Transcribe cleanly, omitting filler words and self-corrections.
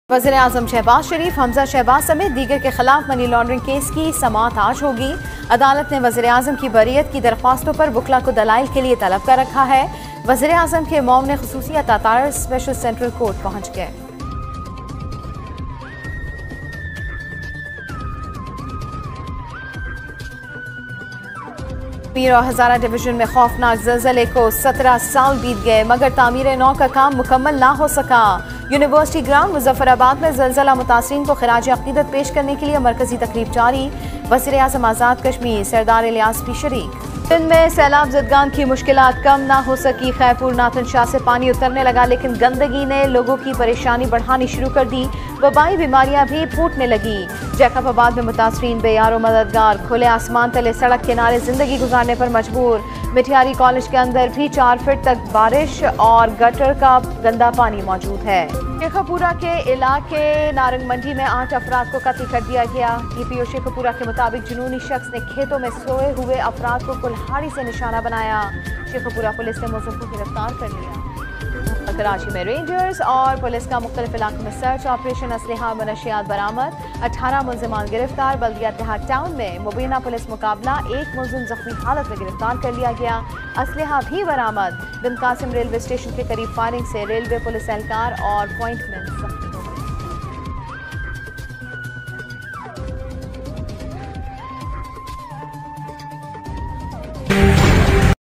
वज़ीर आज़म शहबाज शरीफ, हमजा शहबाज समेत दीगर के खिलाफ मनी लॉन्ड्रिंग केस की समाअत आज होगी। अदालत ने वज़ीर आज़म की बरीयत की दरख्वास्तों पर वकला को दलाइल के लिए तलब कर रखा है। वज़ीर आज़म के मोमने खुसूसिया तातार स्पेशल सेंट्रल कोर्ट पहुंच गए। पीर और हज़ारा डिवीजन में खौफनाक ज़लज़ले को 17 साल बीत गए मगर तामीर नौ का काम मुकम्मल ना हो सका। यूनिवर्सिटी ग्राउंड मुजफ्फराबाद में ज़लज़ला मुतासरीन को खिराज अक़ीदत पेश करने के लिए मरकजी तकरीब जारी। वज़ीर आज़म आज़ाद कश्मीर सरदार इलियास भी शरीक। सिंध में सैलाब ज़दगान की मुश्किलात कम ना हो सकी। खैरपुर नाथन शाह से पानी उतरने लगा लेकिन गंदगी ने लोगों की परेशानी बढ़ानी शुरू कर दी। वबाई बीमारियां भी फूटने लगी। जैकबाबाद में मुतासरीन बेयारो मददगार। खुले आसमान तले सड़क किनारे जिंदगी गुजारने पर मजबूर। मिठियारी कॉलेज के अंदर भी 4 फीट तक बारिश और गटर का गंदा पानी मौजूद है। शेखपुरा के इलाके नारंग मंडी में 8 अफराद को कत्ल कर दिया गया। DPO शेखपुरा के मुताबिक जुनूनी शख्स ने खेतों में सोए हुए अफराद को कुल्हाड़ी से निशाना बनाया। शेखपुरा पुलिस ने मुलजिम को गिरफ्तार कर लिया। कराची में रेंजर्स और पुलिस का मुख्तलिफ इलाकों में सर्च ऑपरेशन। असलहा मनशियात बरामद। 18 मुलजिमान गिरफ्तार। बल्दिया तिहाड़ टाउन में मुबीना पुलिस मुकाबला। 1 मुलजिम जख्मी हालत में गिरफ्तार कर लिया गया। असलहा भी बरामद। बिन कासिम रेलवे स्टेशन के करीब फायरिंग से रेलवे पुलिस एहलकार और पॉइंटमैन